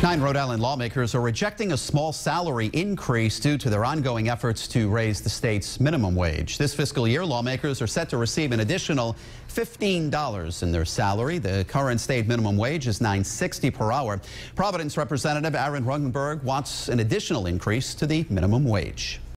Rhode Island lawmakers are rejecting a small salary increase due to their ongoing efforts to raise the state's minimum wage. This fiscal year, lawmakers are set to receive an additional $15 in their salary. The current state minimum wage is $9.60 per hour. Providence Representative Aaron Rungenberg wants an additional increase to the minimum wage.